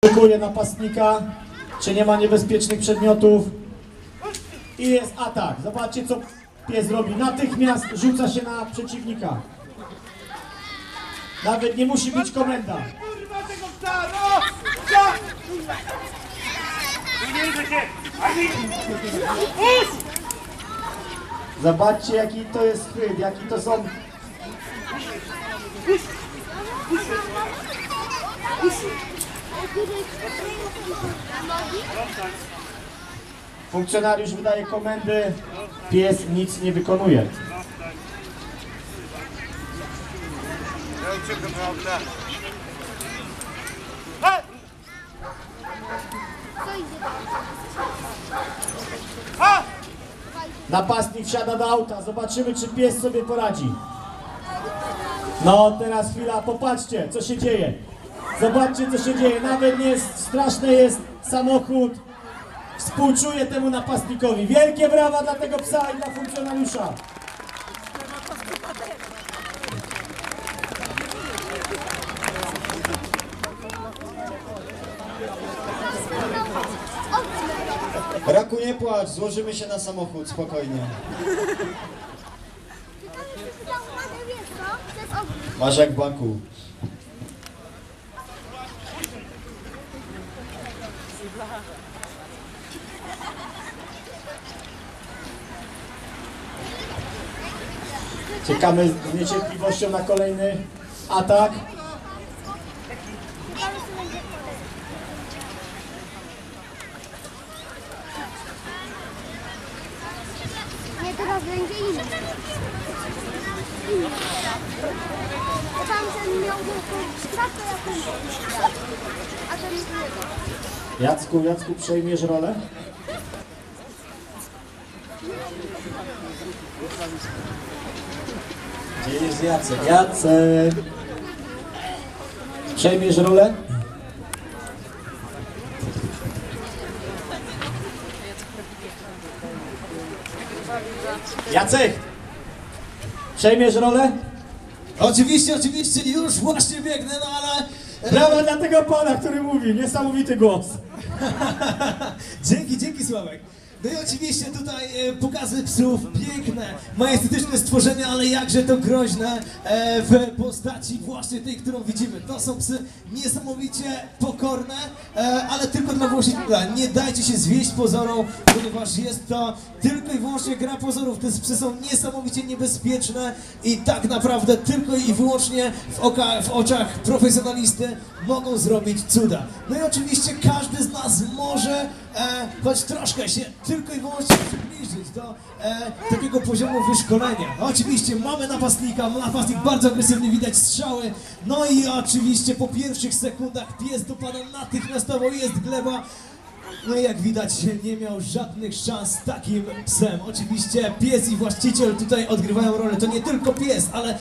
Szukuje napastnika, czy nie ma niebezpiecznych przedmiotów i jest atak. Zobaczcie, co pies robi. Natychmiast rzuca się na przeciwnika. Nawet nie musi być komenda. Zobaczcie, jaki to jest chwyt, jaki to są... Funkcjonariusz wydaje komendy, pies nic nie wykonuje. Napastnik wsiada do auta, zobaczymy, czy pies sobie poradzi. No teraz chwila, popatrzcie, co się dzieje. Zobaczcie, co się dzieje, nawet nie jest straszny jest samochód. Współczuję temu napastnikowi. Wielkie brawa dla tego psa i dla funkcjonariusza. Raku, nie płacz, złożymy się na samochód, spokojnie. Masz jak w banku. Czekamy z niecierpliwością na kolejny atak. Nie, teraz będzie inny. Tamten miał skrawkę jakąś, a ten innego. Jacku, przejmiesz rolę? Gdzie jest Jacek? Jacek! Przejmiesz rolę? Jacek! Przejmiesz rolę? Oczywiście, już właśnie biegnę, no ale... Brawa dla tego pana, który mówi, niesamowity głos. Dzięki Sławek. No i oczywiście tutaj pokazy psów, piękne, majestetyczne stworzenia, ale jakże to groźne w postaci właśnie tej, którą widzimy. To są psy niesamowicie pokorne, ale tylko dla właściciela. Nie dajcie się zwieść pozorom, ponieważ jest to tylko i wyłącznie gra pozorów. Te psy są niesamowicie niebezpieczne i tak naprawdę tylko i wyłącznie w oczach profesjonalisty mogą zrobić cuda. No i oczywiście każdy z nas może choć troszkę się tylko i wyłącznie przybliżyć do takiego poziomu wyszkolenia. Oczywiście mamy napastnika, napastnik bardzo agresywny, widać strzały, no i oczywiście po pierwszych sekundach pies dopada natychmiastowo, jest gleba. No i jak widać nie miał żadnych szans z takim psem. Oczywiście pies i właściciel tutaj odgrywają rolę, to nie tylko pies, ale